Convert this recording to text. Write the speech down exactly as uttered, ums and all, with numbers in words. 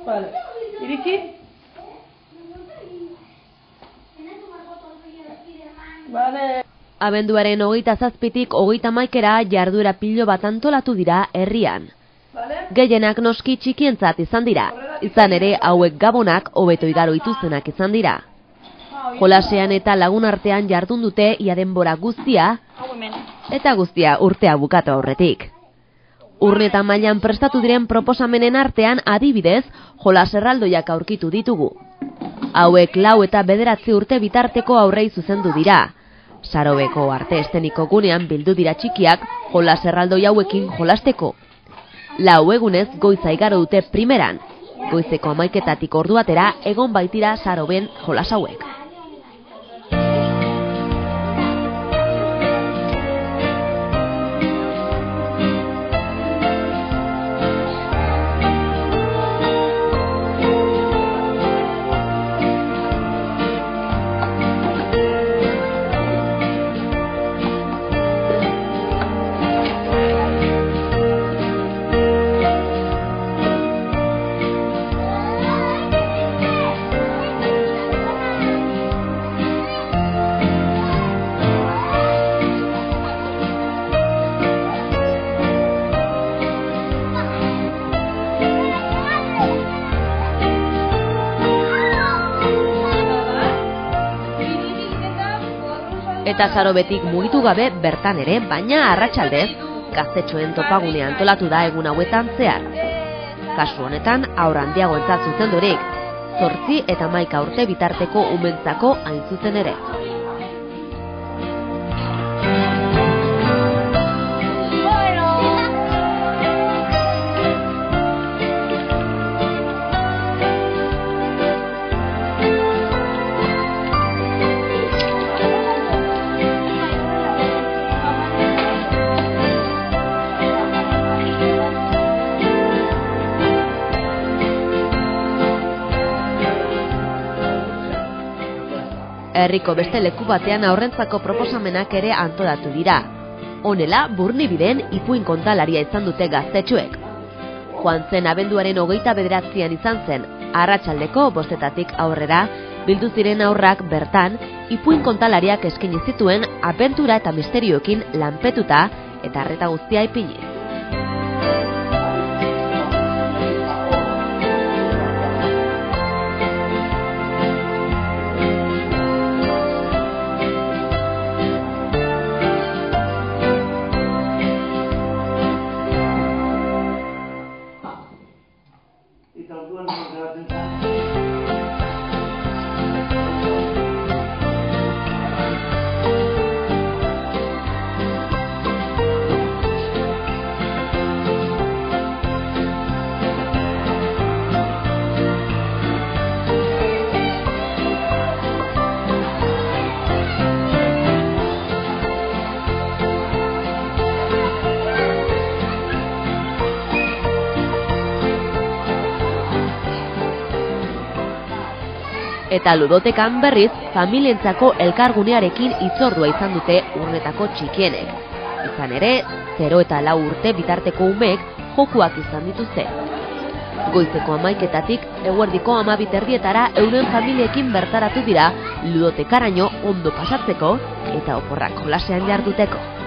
Vale. Iriki? Vale. Abenduaren hogeita zazpitik hogeita maikera jarduera pilo bat antolatu dira herrian. Gehienak noski txikientzat izan dira, izan ere hauek gabonak hobeto igaro ituztenak izan dira. Jolasean eta lagun artean jardun dute ia denbora guztia, eta guztia urtea bukatu aurretik. Urne eta mailan prestatu diren proposamenen artean adibidez, jolas erraldoiak aurkitu ditugu. Hauek lau eta bederatzi urte bitarteko aurrei zuzendu dira. Sarobeko arte esteniko gunean bildu dira txikiak jolas erraldoi hauekin jolasteko. Lau egunez goiza igaro dute primeran. Goizeko hamaiketatik orduatera egon baitira Saroben jolas hauek. Eta Sarobetik mugitu gabe bertan ere, baina arratsaldez, gaztetxoen topagune antolatu da egun hauetan zehar. Kasu honetan, haur handiagoentzat zuzendurik, zortzi eta hamaika urte bitarteko umentzako hain zuzen ere. Herriko beste leku batean aurrentzako proposamenak ere antolatu dira. Honela, Burnibiden ipuin kontalaria izan dute gaztetxoek. Joan zen abenduaren hogeita bederatzian izan zen, arratsaldeko bostetatik aurrera, bildu ziren aurrak bertan, ipuin kontalariak eskaini zituen abentura eta misterioekin lanpetuta eta arreta guztia ipini. Eta ludotekan berriz, familientzako elkargunearekin hitzordua izan dute urnetako txikienek. Izan ere, zero eta lau urte bitarteko umeek jokuak izan dituzte. Goizeko hamaiketatik, eguerdiko hamabi erdietara euren familiekin bertaratu dira ludotekaraino ondo pasatzeko eta oporrak jolasean jarduteko.